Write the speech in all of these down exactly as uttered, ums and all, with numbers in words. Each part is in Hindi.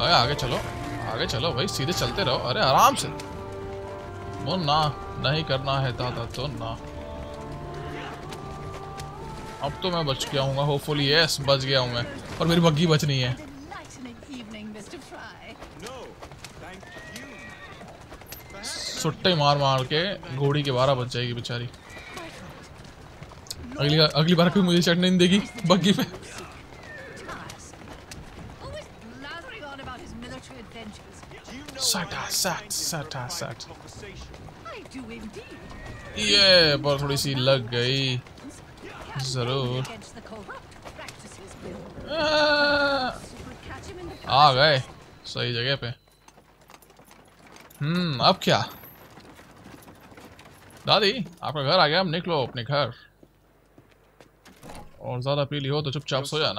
अरे आगे चलो, आगे चलो भाई, सीधे चलते रहो। अरे आराम से। वो ना नहीं करना है दादा तो ना। अब तो मैं बच गया हूँ, होपफुली। यस, बच गया हूँ मैं, और मेरी बग्गी बचनी है। सुट्टे मार मार के घोड़ी के बारह बच जाएगी बेचारी। अगली अगली बार कोई मुझे चढ़ने नहीं देगी बग्गी पे। सटा सट सटा सट। ये पर थोड़ी सी लग गई जरूर। आ गए सही जगह पे। हम्म अब क्या दादी, आपका घर आ गया, अब निकलो अपने घर। और ज्यादा पीली हो तो चुपचाप सो जाना।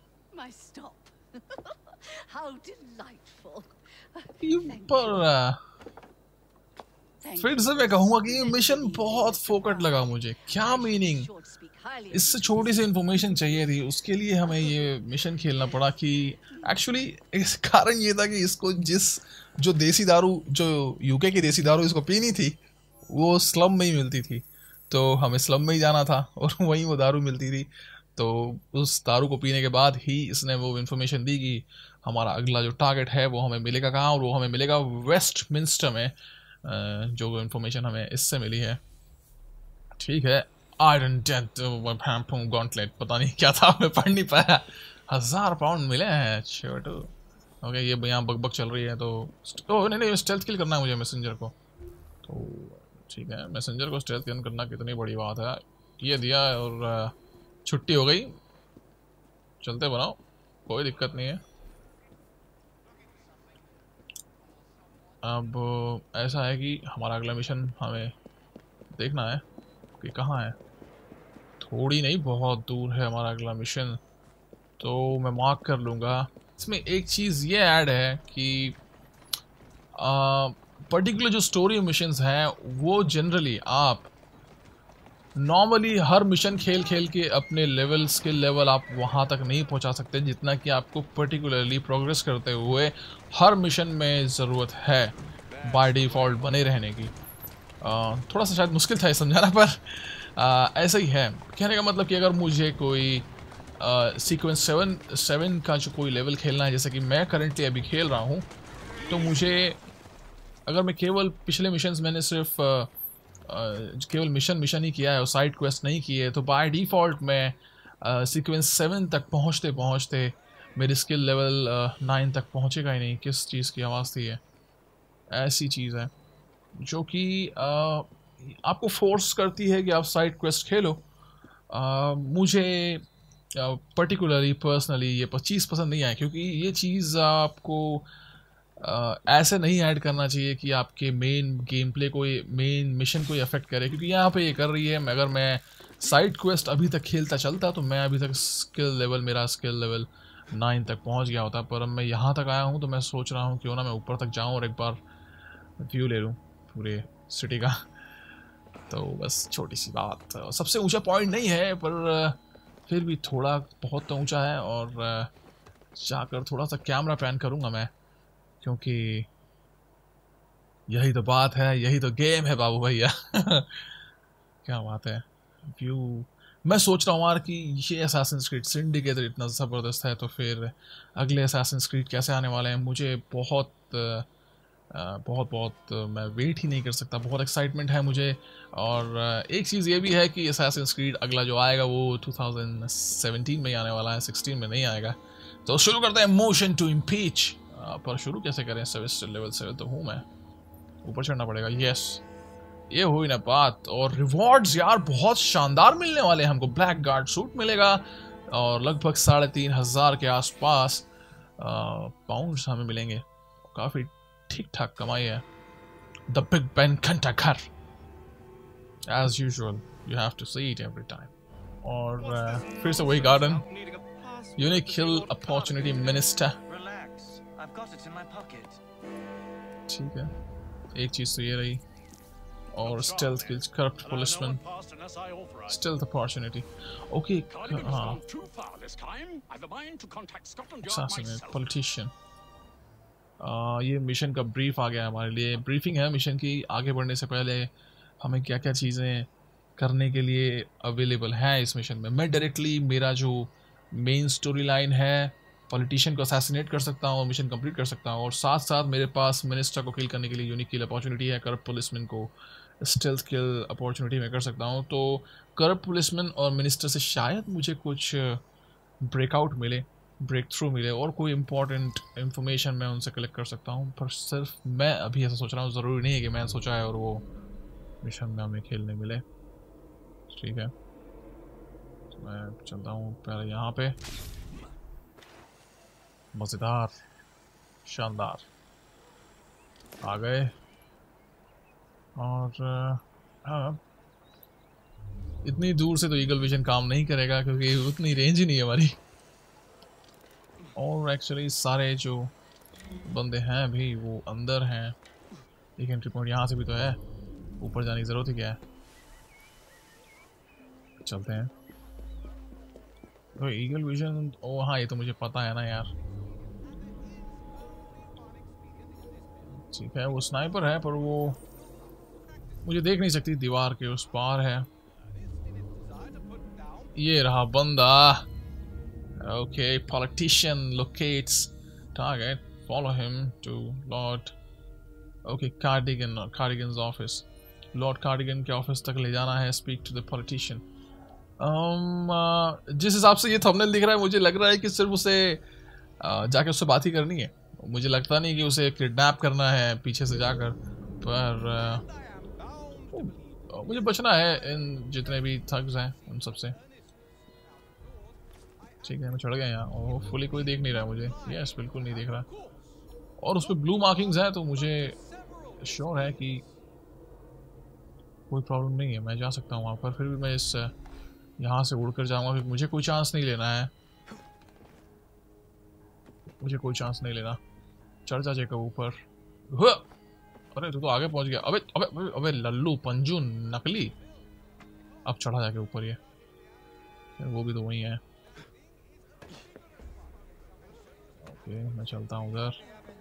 पर फिर से मैं कहूंगा कि ये मिशन बहुत फोकट लगा मुझे। क्या मीनिंग, इससे छोटी सी इंफॉर्मेशन चाहिए थी, उसके लिए हमें ये मिशन खेलना पड़ा। कि एक्चुअली इस कारण ये था कि इसको जिस जो देसी दारू, जो यूके की देसी दारू इसको पीनी थी, वो स्लम में ही मिलती थी। तो हमें स्लम में ही जाना था और वहीं वो दारू मिलती थी। तो उस दारू को पीने के बाद ही इसने वो इन्फॉर्मेशन दी कि हमारा अगला जो टारगेट है वो हमें मिलेगा कहाँ, और वो हमें मिलेगा वेस्टमिंस्टर में। जो इन्फॉर्मेशन हमें इससे मिली है। ठीक है। आयरन डेथ गॉन्टलेट, पता नहीं क्या था, मैं पढ़ नहीं पाया। हजार पाउंड मिले हैं छोटू। ओके, ये यहाँ बकबक चल रही है तो ओ नहीं नहीं स्टेल्थ किल करना है मुझे मैसेंजर को। तो ठीक है, मैसेंजर को स्टेल्थ किल करना कितनी बड़ी बात है। ये दिया और छुट्टी हो गई। चलते बनाओ, कोई दिक्कत नहीं है। अब ऐसा है कि हमारा अगला मिशन हमें देखना है कि कहाँ है। थोड़ी नहीं, बहुत दूर है हमारा अगला मिशन, तो मैं मार्क कर लूँगा। इसमें एक चीज़ ये ऐड है कि पर्टिकुलर जो स्टोरी मिशंस हैं वो जनरली आप नॉर्मली हर मिशन खेल खेल के अपने लेवल, स्किल लेवल आप वहाँ तक नहीं पहुँचा सकते जितना कि आपको पर्टिकुलरली प्रोग्रेस करते हुए हर मिशन में ज़रूरत है बाय डिफ़ॉल्ट बने रहने की। आ, थोड़ा सा शायद मुश्किल था ये समझाना, पर आ, ऐसा ही है। कहने का मतलब कि अगर मुझे कोई सीक्वेंस सेवन सेवन का जो कोई लेवल खेलना है, जैसे कि मैं करंटली अभी खेल रहा हूँ, तो मुझे अगर मैं केवल पिछले मिशंस मैंने सिर्फ आ, केवल मिशन मिशन ही किया है और साइड क्वेस्ट नहीं किए, तो बाय डिफ़ॉल्ट मैं सीक्वेंस सेवन तक पहुँचते पहुँचते मेरी स्किल लेवल नाइन तक पहुँचेगा ही नहीं। किस चीज़ की आवाज़ थी ये? ऐसी चीज़ है जो कि आपको फोर्स करती है कि आप साइड क्वेस्ट खेलो। आ, मुझे पर्टिकुलरली पर्सनली ये चीज़ पसंद नहीं आया, क्योंकि ये चीज़ आपको आ, ऐसे नहीं ऐड करना चाहिए कि आपके मेन गेम प्ले को, मेन मिशन को अफेक्ट करे। क्योंकि यहाँ पे ये कर रही है, अगर मैं साइड क्वेस्ट अभी तक खेलता चलता तो मैं अभी तक स्किल लेवल, मेरा स्किल लेवल नाइन तक पहुँच गया होता। पर अब मैं यहाँ तक आया हूँ तो मैं सोच रहा हूँ क्यों ना मैं ऊपर तक जाऊँ और एक बार व्यू ले लूँ पूरे सिटी का। तो बस छोटी सी बात, सबसे ऊंचा पॉइंट नहीं है पर फिर भी थोड़ा बहुत तो ऊंचा है। और जाकर थोड़ा सा कैमरा पैन करूँगा मैं, क्योंकि यही तो बात है, यही तो गेम है बाबू भैया। क्या बात है। व्यू मैं सोच रहा हूँ यार कि ये असैसिन्स क्रीड सिंडिकेट इतना ज़बरदस्त है, तो फिर अगले असैसिन्स क्रीड कैसे आने वाले हैं मुझे बहुत बहुत बहुत मैं वेट ही नहीं कर सकता। बहुत एक्साइटमेंट है मुझे। और एक चीज़ ये भी है कि असैसिन्स क्रीड अगला जो आएगा वो टू थाउजेंड सेवेंटीन में ही आने वाला है, सिक्सटीन में नहीं आएगा। तो शुरू करते हैं मोशन टू इम्पीच। पर शुरू कैसे करें? सेवेस्टर लेवल सेवन तो हूँ मैं, ऊपर चढ़ना पड़ेगा। यस, ये हुई ना बात। और रिवॉर्ड्स यार बहुत शानदार मिलने वाले हैं हमको। ब्लैक गार्ड सूट मिलेगा और लगभग साढ़े तीन हज़ार के आसपास पाउंड्स हमें मिलेंगे। काफ़ी ठीक ठाक कमाई है। द बिग बेन घंटाघर, as usual you have to see it every time. और uh, फिर से वही garden. Unique kill opportunity minister. ठीक है, एक चीज तो ये रही। और stealth kills, corrupt policeman, stealth opportunity. Okay, हाँ, assassinate, politician। आ, ये मिशन का ब्रीफ आ गया हमारे लिए। ब्रीफिंग है मिशन की, आगे बढ़ने से पहले हमें क्या क्या चीज़ें करने के लिए अवेलेबल है इस मिशन में। मैं डायरेक्टली मेरा जो मेन स्टोरी लाइन है, पॉलिटिशियन को असैसिनेट कर सकता हूँ और मिशन कंप्लीट कर सकता हूँ, और साथ साथ मेरे पास मिनिस्टर को किल करने के लिए यूनिक किल अपॉर्चुनिटी है। करप्ट पुलिसमैन को स्टेल्थ किल अपॉर्चुनिटी मैं कर सकता हूँ। तो करप्ट पुलिसमैन और मिनिस्टर से शायद मुझे कुछ ब्रेकआउट मिले, ब्रेक थ्रू मिले, और कोई इंपॉर्टेंट इन्फॉर्मेशन मैं उनसे कलेक्ट कर सकता हूँ। पर सिर्फ मैं अभी ऐसा सोच रहा हूँ, ज़रूरी नहीं है कि मैं सोचा है और वो मिशन में हमें खेलने मिले। ठीक है, तो मैं चलता हूँ पहले यहाँ पे। मज़ेदार, शानदार, आ गए। और हाँ, इतनी दूर से तो ईगल विजन काम नहीं करेगा क्योंकि उतनी रेंज ही नहीं है हमारी। और एक्चुअली सारे जो बंदे हैं अभी वो अंदर हैं। एक एंट्री पॉइंट यहाँ से भी तो है, ऊपर जाने की ज़रूरत ही क्या है। चलते हैं। तो ईगल विजन, ओ हाँ, ये तो मुझे पता है ना यार। ठीक है, वो स्नाइपर है पर वो मुझे देख नहीं सकती, दीवार के उस पार है। ये रहा बंदा। Okay, politician locates target, follow him to lord, okay, Cardigan, Cardigan's office. Lord Cardigan के ऑफिस तक ले जाना है। Speak to the politician. जिस हिसाब से ये थंबनेल दिख रहा है, मुझे लग रहा है कि सिर्फ उसे uh, जाके उससे बात ही करनी है। मुझे लगता नहीं कि उसे किडनैप करना है पीछे से जाकर। पर uh, मुझे बचना है इन जितने भी थग्स हैं उन सब से। ठीक है, मैं चढ़ गया यहाँ। और फुली कोई देख नहीं रहा मुझे। यस, बिल्कुल नहीं देख रहा। और उस पर ब्लू मार्किंग्स हैं, तो मुझे श्योर है कि कोई प्रॉब्लम नहीं है, मैं जा सकता हूँ वहाँ पर। फिर भी मैं इस यहाँ से उड़ कर जाऊँगा क्योंकि मुझे कोई चांस नहीं लेना है। मुझे कोई चांस नहीं लेना। चढ़ जा जेकर ऊपर। अरे तू तो आगे पहुँच गया। अबे अबे अबे, अबे लल्लू पंजू नकली। अब चढ़ा जाके ऊपर। ये वो भी तो वही है। ओके, मैं चलता हूँ उधर।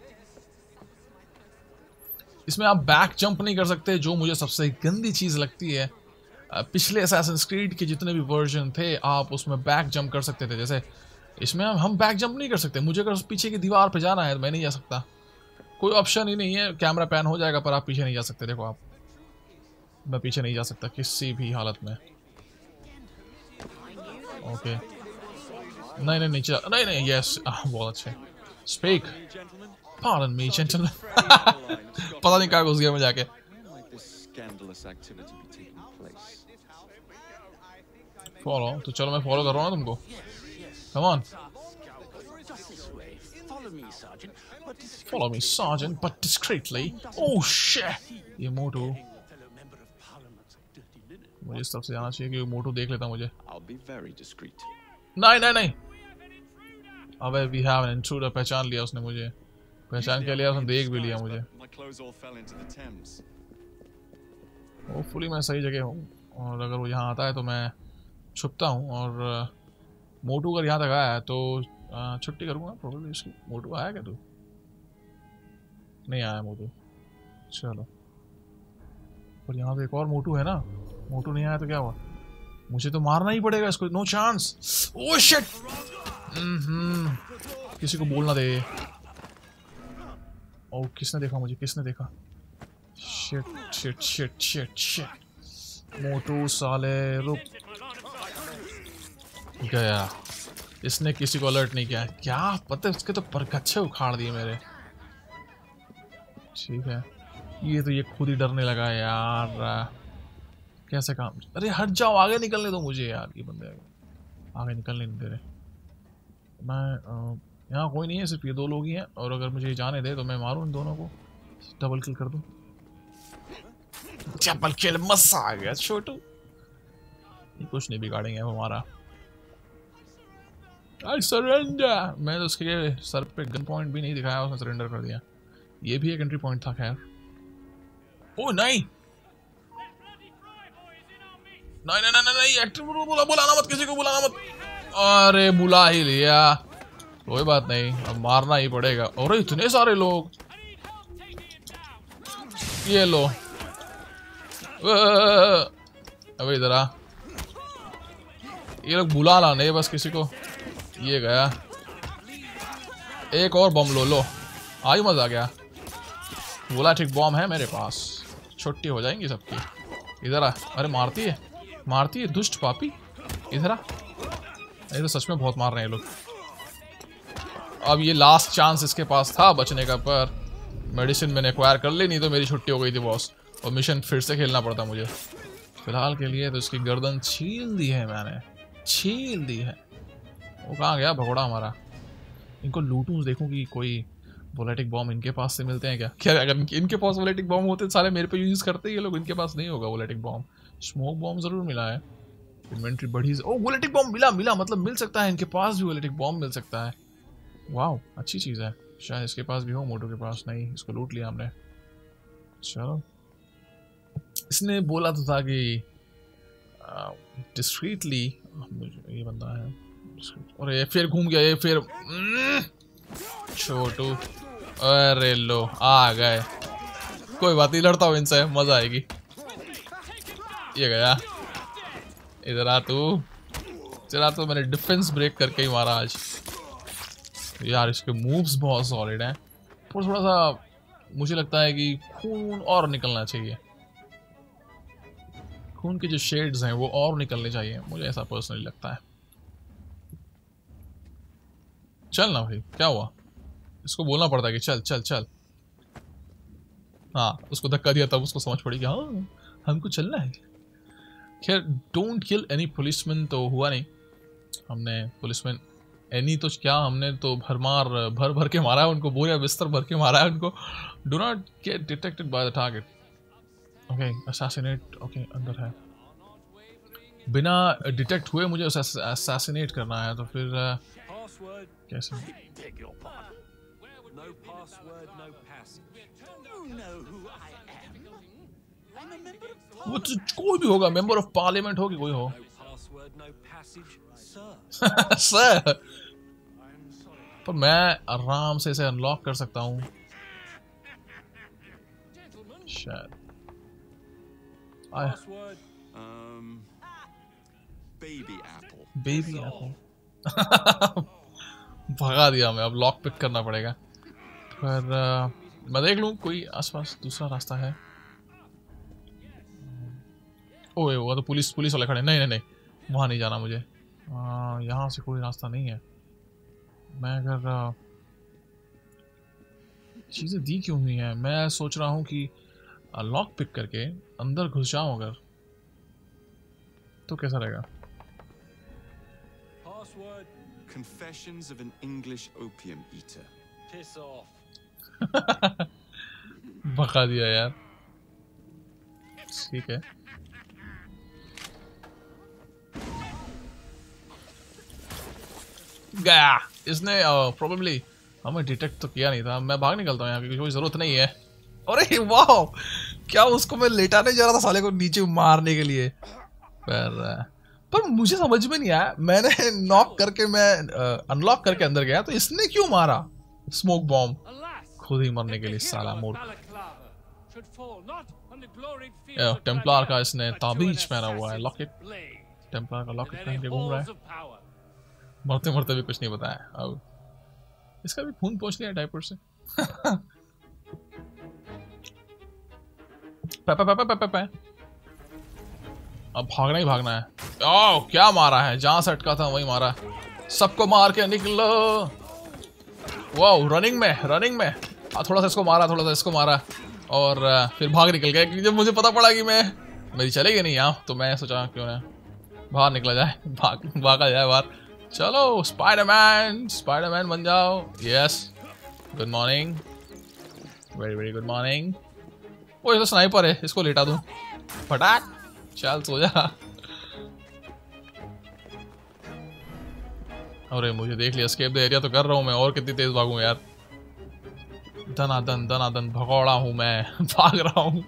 इसमें आप बैक जंप नहीं कर सकते, जो मुझे सबसे गंदी चीज़ लगती है। पिछले असैसिन्स क्रीड के जितने भी वर्जन थे, आप उसमें बैक जंप कर सकते थे। जैसे इसमें हम हम बैक जंप नहीं कर सकते। मुझे अगर पीछे की दीवार पे जाना है तो मैं नहीं जा सकता। कोई ऑप्शन ही नहीं है। कैमरा पैन हो जाएगा पर आप पीछे नहीं जा सकते। देखो आप, मैं पीछे नहीं जा सकता किसी भी हालत में। ओके, नहीं नहीं नीचे, नहीं नहीं, यस, बहुत अच्छे। Speak, pardon me gentleman. पता नहीं कहाँ घुस गया मैं जाके। फॉलो तो चलो, मैं फॉलो कर रहा हूँ ना तुमको। Come on, follow me sergeant, but discreetly. Oh shit, ये मोटू। मुझे इस तरफ से जाना चाहिए क्योंकि मोटू देख लेता मुझे। नहीं नहीं नहीं, अबे वी हैव एन इंट्रूडर। पहचान लिया उसने मुझे, पहचान के लिया उसने, देख भी लिया मुझे। होपफुली मैं सही जगह हूँ, और अगर वो यहाँ आता है तो मैं छुपता हूँ। और मोटू अगर यहाँ तक आया है तो छुट्टी करूँगा प्रोबेबली इसकी। मोटू आया क्या? तू नहीं आया मोटू, चलो। पर यहाँ तो एक और मोटू है ना। मोटू नहीं आया तो क्या हुआ? मुझे तो मारना ही पड़ेगा इसको, नो चांस। ओह शिट, किसी को बोलना दे। ओह, किसने देखा मुझे? किसने देखा? Shit shit shit shit shit. मोटू साले रुक गया। इसने किसी को अलर्ट नहीं किया। क्या पता है, उसके तो परगच्छे उखाड़ दिए मेरे। ठीक है, ये तो ये खुद ही डरने लगा है यार। कैसे काम? अरे हट जाओ, आगे निकलने दो मुझे यार। ये बंदे आगे निकलने नहीं दे रहे। मैं यहाँ कोई नहीं है, सिर्फ ये दो लोग ही हैं। और अगर मुझे जाने दे तो मैं मारूं इन दोनों को, डबल किल कर दूं। डबल किल, मजा आ गया छोटू। ये कुछ नहीं बिगाड़ेंगे हमारा। I surrender. मैं तो उसके सर पे गन पॉइंट भी नहीं दिखाया, उसने सरेंडर कर दिया। ये भी एक एंट्री पॉइंट था खैर। ओ नहीं नहीं नहीं नहीं नहीं, एक्टर बुलाना मत, किसी को बुलाना मत। अरे बुला ही लिया। कोई बात नहीं, अब मारना ही पड़ेगा। और इतने सारे लोग, ये लो। अबे इधर आ, ये लोग बुला ला नहीं बस किसी को। ये गया, एक और बम लो। लो आई मजा आ गया। वोलेटिक बॉम्ब है मेरे पास, छुट्टी हो जाएंगी सबकी। इधर आ। अरे मारती है, मारती है दुष्ट पापी। इधर आ। ये तो सच में बहुत मार रहे हैं लोग। अब ये लास्ट चांस इसके पास था बचने का, पर मेडिसिन मैंने एक्वायर कर ली, नहीं तो मेरी छुट्टी हो गई थी बॉस, और मिशन फिर से खेलना पड़ता मुझे। फिलहाल के लिए तो इसकी गर्दन छील दी है मैंने, छील दी है। वो कहाँ गया भगोड़ा हमारा? इनको लूटूं, देखूं कि कोई वोलेटिक बॉम्ब इनके पास से मिलते हैं क्या। क्या अगर इनके पास वोलेटिक बॉम्ब होते सारे मेरे पे यूज करते, ये लोग इनके पास नहीं होगा वोलेटिक बॉम्ब। स्मोक बॉम्ब जरूर मिला है, इन्वेंट्री बढ़ी। ओ वोलेटिक बॉम्ब मिला, मिला मतलब मिल सकता है, इनके पास भी वोलेटिक बॉम्ब मिल सकता है। वाह अच्छी चीज़ है, शायद इसके पास भी हो, मोटो के पास नहीं। इसको लूट लिया हमने। चलो, इसने बोला तो था कि डिस्क्रीटली, ये बंदा है। और ये फिर घूम गया, ये फिर छोटू। अरे लो आ गए, कोई बात नहीं, लड़ता हूँ इनसे, मजा आएगी। ये गया, इधर आ तू। चला तो मैंने डिफेंस ब्रेक करके ही मारा आज। यार इसके मूव्स बहुत सॉलिड हैं, पर थोड़ा सा मुझे लगता है कि खून और निकलना चाहिए। खून के जो शेड्स हैं वो और निकलने चाहिए, मुझे ऐसा पर्सनली लगता है। चल ना भाई, क्या हुआ? इसको बोलना पड़ता है कि चल चल चल। हाँ, उसको धक्का दिया तब उसको समझ पड़ी कि हाँ हमको चलना है। खैर, डोंट किल एनी पुलिसमैन तो हुआ नहीं। हमने पुलिसमैन एनी तो क्या, हमने तो भरमार भर भर के मारा है उनको, बोरिया बिस्तर भर के मारा है उनको। Do not get detected by the target. Okay, assassinate. Okay, अंदर है। बिना डिटेक्ट हुए मुझे उसे असैसिनेट करना है, तो फिर कैसे? वो तो कोई भी होगा, मेंबर ऑफ पार्लियामेंट हो कि कोई हो। सर पर मैं आराम से इसे अनलॉक कर सकता हूँ शायद। बेबी एप्पल भगा दिया मैं, अब लॉक पिक करना पड़ेगा। पर आ, मैं देख लूँ कोई आसपास दूसरा रास्ता है। ओए वो तो पुलिस पुलिस वाले खड़े। नहीं नहीं नहीं, वहाँ नहीं जाना मुझे। यहाँ से कोई रास्ता नहीं है। मैं अगर चीज़ें दी क्यों हुई हैं, मैं सोच रहा हूँ कि लॉक पिक करके अंदर घुस जाऊँ अगर, तो कैसा रहेगा? Confessions of an English opium eater. Piss off. भगा दिया यार। ठीक है, गया। इसने प्रोबेबली हमें डिटेक्ट तो किया नहीं था। मैं भाग निकलता हूँ यहाँ की, कोई जरूरत नहीं है। अरे वाह, क्या उसको मैं लेटाने जा रहा था साले को नीचे मारने के लिए। पर पर मुझे समझ में नहीं आया, मैंने नॉक करके मैं अनलॉक करके अंदर गया, तो इसने क्यों मारा स्मोक बॉम्ब? खुद ही मरने के लिए साला मूर्ख। टेम्पलार का इसने ताबीज पहना हुआ है, लॉकेट। टेम्पलार का लॉकेट पहन के घूम रहा है, मरते मरते भी कुछ नहीं बताया। अब इसका भी खून पहुंच लिया डायपर से। पे, पे, पे, पे, पे, पे। अब भागना ही भागना है। ओह क्या मारा है, जहां से अटका था वही मारा। सबको मार के निकलो। वाह, रनिंग में रनिंग में थोड़ा सा इसको मारा, थोड़ा सा इसको मारा, और फिर भाग निकल गया। क्योंकि जब मुझे पता पड़ा कि मैं मेरी चलेगी नहीं यहाँ, तो मैं सोचा क्यों ना बाहर निकला जाए, भाग भागा जाए बाहर। चलो स्पाइडरमैन, स्पाइडरमैन बन जाओ। Yes, good morning, very very good morning. वो ये तो स्नाइपर है, इसको लेटा दूं फटाक। चल सो जा। अरे मुझे देख लिया, एस्केप द एरिया तो कर रहा हूँ मैं, और कितनी तेज भागूं यार। दनादन दनादन भगौड़ा हूं मैं, भाग रहा हूं।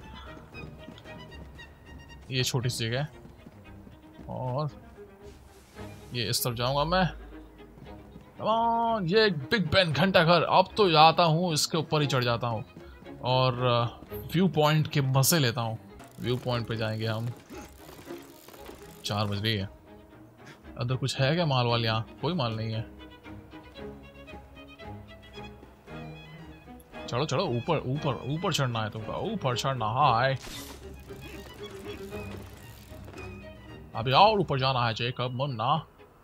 ये छोटी सी जगह है, और ये इस तरफ जाऊंगा मैं। कमान, ये बिग बेन घंटा घर। अब तो जाता हूँ, इसके ऊपर ही चढ़ जाता हूँ और व्यू पॉइंट के मजे लेता हूँ। व्यू पॉइंट पे जाएंगे हम। चार बज रही है। अंदर कुछ है क्या माल वाल? यहाँ कोई माल नहीं है। चलो चलो ऊपर ऊपर ऊपर चढ़ना है तुमको, ऊपर चढ़ना। हाय अभी और ऊपर जाना है Jacob Munna.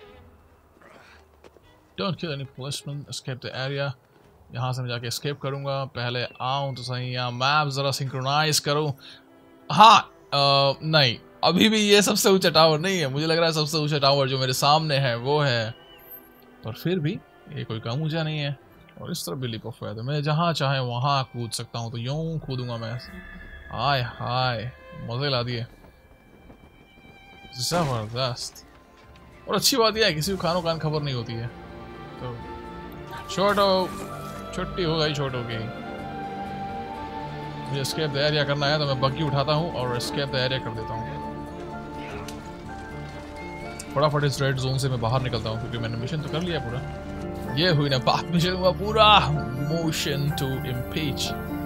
Don't kill any policemen, escape the area। यहाँ से मैं जाके escape करूँगा। पहले आऊँ तो सही, यहाँ मैप ज़रा सिंक्रोनाइज करूँ। हाँ आ, नहीं, अभी भी ये सबसे ऊंचा टावर नहीं है। मुझे लग रहा है सबसे ऊंचा टावर जो मेरे सामने है वो है, पर फिर भी ये कोई कम ऊंचा नहीं है। और इस तरफ भी लीप ऑफ फेथ, मैं जहाँ चाहे वहाँ कूद सकता हूँ, तो यूँ कूदूंगा मैं। हाय हाय मज़े ला दिए, ज़बरदस्त। और अच्छी बात यह है किसी को खानो कान खबर नहीं होती है। तो छोटो छुट्टी हो गई छोटो की। मुझे एस्केप द एरिया करना है तो मैं बग्गी उठाता हूँ और एस्केप द एरिया कर देता हूँ। फटाफट इस रेड जोन से मैं बाहर निकलता हूँ क्योंकि मैंने मिशन तो कर लिया पूरा। ये हुई ना बात, मिशन हुआ पूरा। Motion to impeach.